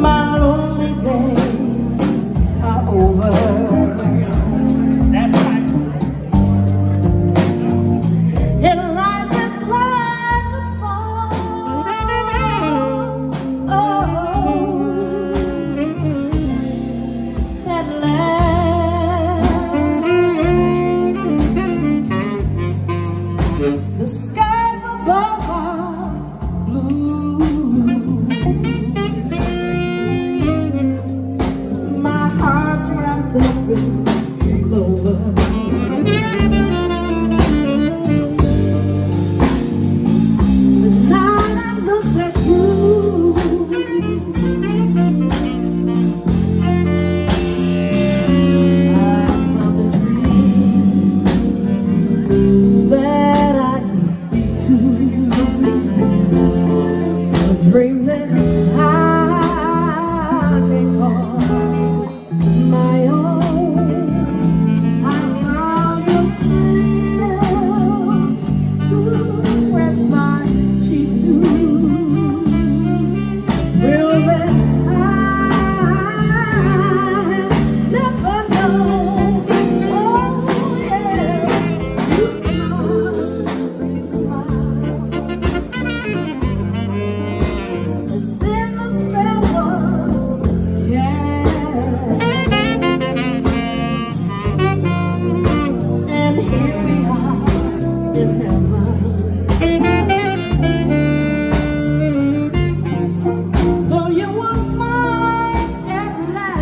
My lonely days are over. That's right. And life is like a song. Oh, that lasts. The skies above are blue. My heart's wrapped up in clover. The night I looked at you, I found a dream that I can speak to. A dream that I can call my own. I found a thrill to press my cheek to. Thrill that I never known. Oh yeah, you smile. And then the spell was, yeah. And here we are in heaven. Though you were mine at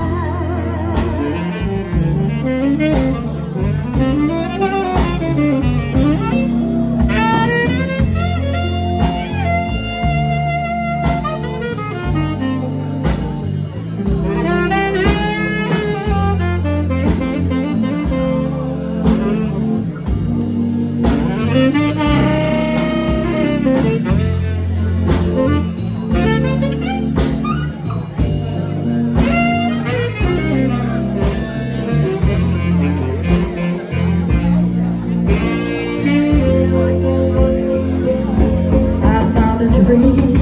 I found a dream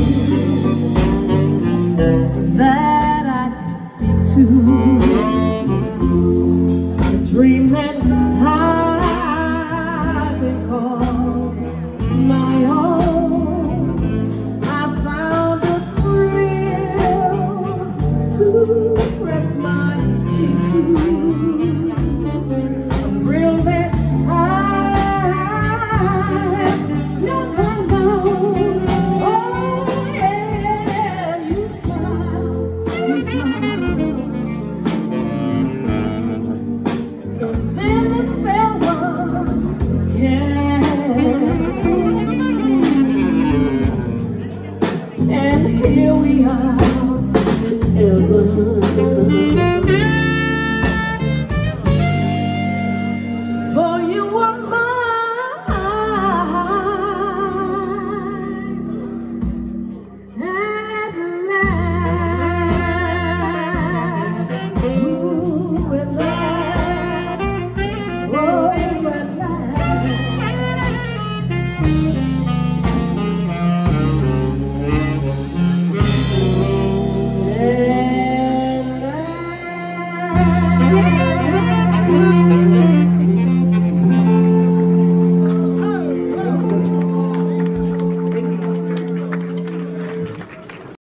that I can speak to. A dream that I can call my own. I found a thrill to press my cheek to. A thrill that I never known. Oh yeah, you smile, you smile. And then the spell was, yeah. And here we are